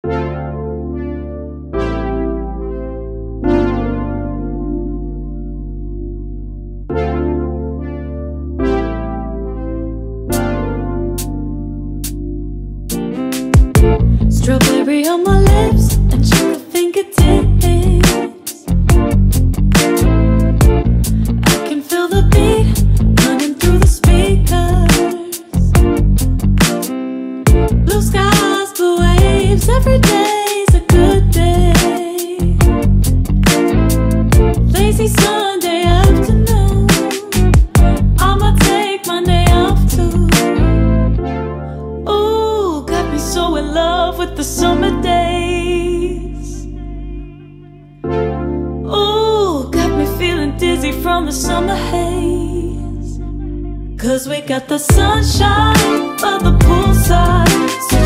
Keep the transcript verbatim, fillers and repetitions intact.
Strawberry on my lips and sugar fingertips. I can feel the beat running through the speakers. Blue skies, blue waves, every day's a good day. Lazy Sunday afternoon, I'ma take my day off too. Ooh, got me so in love with the summer days. Ooh, got me feeling dizzy from the summer haze. Cause we got the sunshine by the poolside, so